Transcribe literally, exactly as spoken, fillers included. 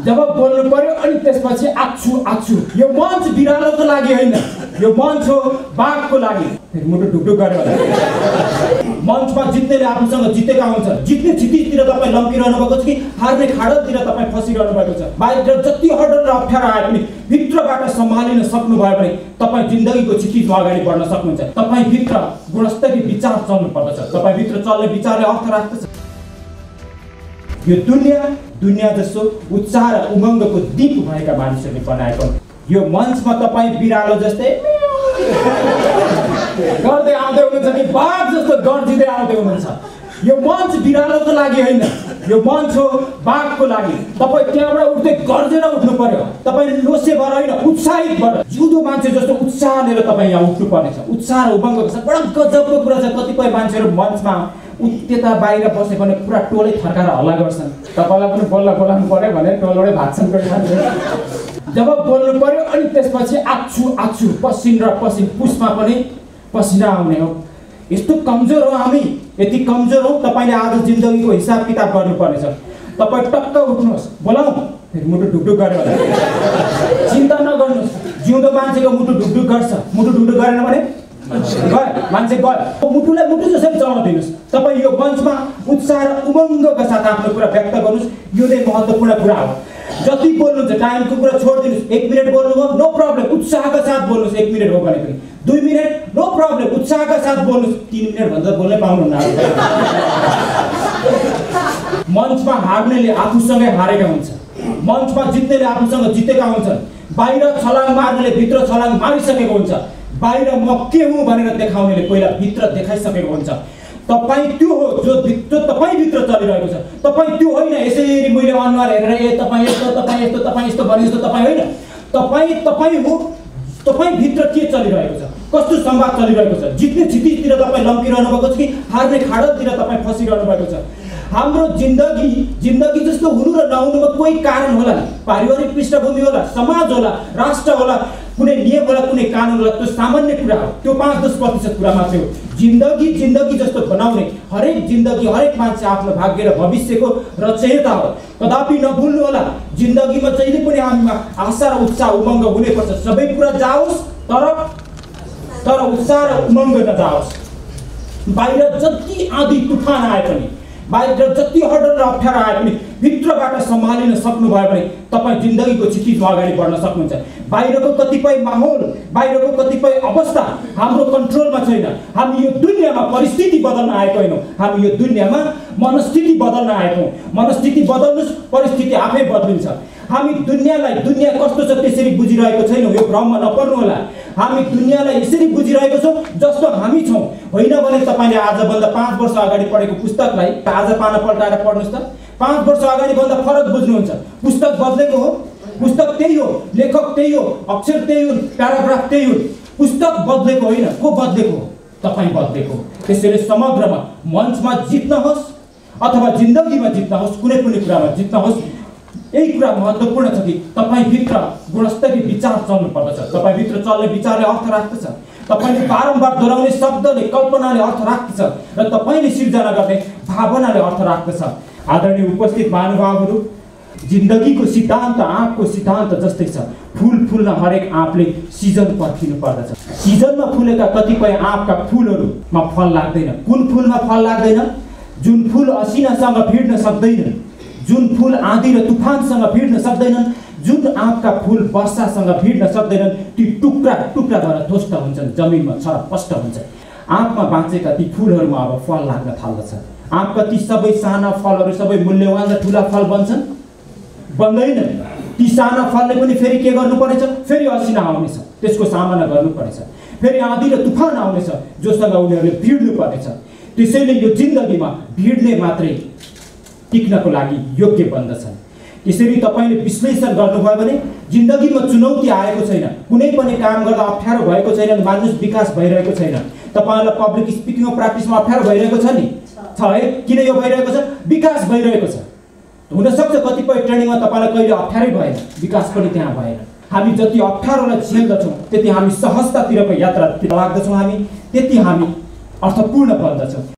जब बोल्नु पर्यो अनि त्यसपछि आछु आछु। यो मञ्च बिरालोको लागि होइन, यो मञ्च हो बाघको लागि। फेरि मुटु ढुकढुक गर्यो होला। मञ्चमा जित्नेले आफूसँग जितेका हुन्छ। जित्ने क्षितिजतिर तपाईँ लम्किरहनु भएको छ कि हार्ने खाडलतिर तपाईँ फसिरहनु भएको छ। बाहिर जति हडल र अप्ठ्यारो आए पनि भित्रबाट सम्हालिन सक्नुभयो भने तपाईँ जिन्दगीको क्षितिजमा अगाडि बढ्न सक्नुहुन्छ। तपाईँ भित्र गुणस्तरीय विचार चल्नु पर्दछ। तपाईँ भित्र चल्ने विचारले अर्थ राख्दछ। यो दुनियाँ दुनियाँ जस्तो उत्साह र उमङ्गको दीप भएका मानिसहरूले बनाएको। यो मञ्चमा तपाईँ बिरालो जस्तै गर्दै आउँदै हुनुहुन्छ कि बाघ जस्तो गर्जिँदै आउँदै हुनुहुन्छ। यो मञ्च बिरालोको लागि होइन, यो मञ्च हो बाघको लागि। तपाईँ त्यहाँबाट उठ्दै गर्जेर उठ्नु पर्यो। तपाईँ लोसे भएर होइन, उत्साहित भएर जिउँदो मान्छे जस्तो उत्साह लिएर तपाईँ यहाँ उठ्नु पर्नेछ। उत्साह र उमङ्गको साथ बडा गजबको कुरा छ। कतिपय मान्छेहरू मञ्चमा त्यता बाहिर बसेको भने पुरा टोलै थर्काएर हल्ला गर्छन्। तपाईँलाई पनि बोल्न बोलाउनु पर्यो भने टोलबाटै भाग्छन्। जब बोल्नु पर्यो अनि त्यसपछि आछु आछु, पसिन र पसिन, पुसमा पनि पसिना आउने हो। यस्तो कमजोर हो हामी, यति कमजोर हो। तपाईँले आज जिन्दगीको हिसाब किताब गर्नुपर्नेछ। तपाईँ टक्क उठ्नुहोस्, बोलाउँ। फेरि मुटु ढुकढुक गर्यो होला। चिन्ता नगर्नुहोस्, जिउँदो मान्छेको मुटु ढुकढुक गर्छ। मुटु ढुकढुक गरेन भने गयो, मान्छे गयो। मुटुलाई मुटु जसरी चलाउन दिनुहोस्। तपाईँ यो मञ्चमा उत्साह र उमङ्गका साथ आफ्नो कुरा व्यक्त गर्नुहोस्। यो नै महत्त्वपूर्ण कुरा हो। जति बोल्नुहुन्छ टाइमको कुरा छोडिदिनुहोस्। एक मिनट बोल्नुभयो, नो प्रब्लम, उत्साहका साथ बोल्नुहोस्। एक मिनट हो भने पनि दुई मिनट, नो प्रब्लम, उत्साहका साथ बोल्नुहोस्। तीन मिनट भन्दा बोल्नै पाउनुहुन्न। मञ्चमा हार्नेले आफूसँगै हारेका हुन्छ, मञ्चमा जित्नेले आफूसँग जितेका हुन्छन्। बाहिर छलाङ मार्नेले भित्र छलाङ मारिसकेको हुन्छ। बाहिर म के हुँ भनेर देखाउनेले पहिला भित्र देखाइसकेको हुन्छ। तपाईँ त्यो हो जो भित्र तपाईँभित्र चलिरहेको छ। तपाईँ त्यो होइन यसरी मैले अनुहार हेरेर ए तपाईँ यस्तो तपाईँ यस्तो तपाईँ यस्तो भने जस्तो तपाईँ होइन। तपाईँ तपाईँ हो। तपाईँभित्र के चलिरहेको छ, कस्तो संवाद चलिरहेको छ। जित्ने क्षितिजतिर तपाईँ लम्किरहनु भएको छ कि हार्ने खाडलतिर तपाईँ फसिरहनु भएको छ। हाम्रो जिन्दगी जिन्दगी जस्तो हुनु र नहुनुमा कोही कारण होला, पारिवारिक पृष्ठभूमि होला, समाज होला, राष्ट्र होला, कुनै नियम होला, कुनै कानुन होला। त्यो सामान्य कुरा हो। त्यो पाँच दस प्रतिशत कुरा मात्रै हो। जिन्दगी जिन्दगी जस्तो बनाउने हरेक जिन्दगी, हरेक मान्छे आफ्नो भाग्य र भविष्यको रचयिता हो। कदापि नभुल्नु होला, जिन्दगीमा जहिले पनि हामीमा आशा र उत्साह उमङ्ग हुनुपर्छ। सबै कुरा जाओस् तर तर उत्साह र उमङ्ग नजाओस्। बाहिर जति आँधी तुफान आए पनि, बाहिर जति हडल र अप्ठ्यारो आए पनि भित्रबाट सम्हालिन सक्नुभयो भने तपाईँ जिन्दगीको क्षितिजमा अगाडि बढ्न सक्नुहुन्छ। बाहिरको कतिपय माहौल, बाहिरको कतिपय अवस्था हाम्रो कन्ट्रोलमा छैन। हामी यो दुनियाँमा परिस्थिति बदल्न आएको होइनौँ, हामी यो दुनियाँमा मनस्थिति बदल्न आएको हौँ। मनस्थिति बदल्नुहोस्, परिस्थिति आफै बदलिन्छ। हामी दुनियाँलाई दुनियाँ कस्तो छ त्यसरी बुझिरहेको छैनौँ, यो भ्रममा नपर्नु होला। हामी दुनियाँलाई यसरी बुझिरहेको छौँ जस्तो हामी छौँ, होइन भने तपाईँले आजभन्दा पाँच वर्ष अगाडि पढेको पुस्तकलाई आज पाना पल्टाएर पढ्नुहोस् त। पाँच वर्ष अगाडि भन्दा फरक बुझ्नुहुन्छ। पुस्तक बदलेको हो, पुस्तक त्यही हो, लेखक त्यही हो, अक्षर त्यही हुन्, प्याराग्राफ त्यही हुन्। पुस्तक बदलेको होइन, को बदलेको हो? तपाईँ बदलेको। त्यसैले समग्रमा मञ्चमा जित्न होस् अथवा जिन्दगीमा जित्न होस्, कुनै पनि कुरामा जित्न होस्, यही कुरा महत्त्वपूर्ण छ कि तपाईँभित्र गुणस्तरीय विचार चल्नु पर्दछ। तपाईँभित्र चल्ने विचारले अर्थ राख्दछ। तपाईँले बारम्बार दोहोऱ्याउने शब्दले, कल्पनाले अर्थ राख्दछ र तपाईँले सिर्जना गर्ने भावनाले अर्थ राख्दछ। आदरणीय उपस्थित महानुभावहरू, जिन्दगीको सिद्धान्त आँपको सिद्धान्त जस्तै छ। फुल फुल्न हरेक आँपले सिजन पर्खिनु पर्दछ। सिजनमा फुलेका कतिपय आँपका फुलहरूमा फल लाग्दैन। कुन फुलमा फल लाग्दैन? जुन फुल असिनासँग भिड्न सक्दैन, जुन फुल आँधी र तुफानसँग भिड्न सक्दैनन्, जुन आँपका फुल वर्षासँग भिड्न सक्दैनन्, ती टुक्रा टुक्रा भएर ध्वस्त हुन्छन्, जमिनमा छरपस्ट हुन्छ। आँपमा बाँचेका ती फुलहरूमा अब फल लाग्न थाल्दछ। आँपका ती सबै साना फलहरू सबै मूल्यवान र ठुला फल बन्छन्? बन्दैनन्। ती साना फलले पनि फेरि के गर्नु परेछ? फेरि असिना आउनेछ, त्यसको सामना गर्नु परेछ। फेरि आँधी र तुफान आउनेछ, जोसँग उनीहरूले भिड्नु पर्नेछ। त्यसैले यो जिन्दगीमा भिड्ने मात्रै टिक्नको लागि योग्य बन्दछन्। त्यसरी तपाईँले विश्लेषण गर्नुभयो भने जिन्दगीमा चुनौती आएको छैन, कुनै पनि काम गर्दा अप्ठ्यारो भएको छैन, मानिस विकास भइरहेको छैन। तपाईँलाई पब्लिक स्पिकिङको प्र्याक्टिसमा अप्ठ्यारो भइरहेको छ नि? छ है? किन यो भइरहेको छ? विकास भइरहेको छ। हुनसक्छ कतिपय ट्रेनिङमा तपाईँलाई कहिले अप्ठ्यारै भएन, विकास पनि त्यहाँ भएन। हामी जति अप्ठ्यारोलाई झेल्दछौँ त्यति हामी सहजतातिरको यात्रातिर लाग्दछौँ, हामी त्यति हामी अर्थपूर्ण बन्दछौँ।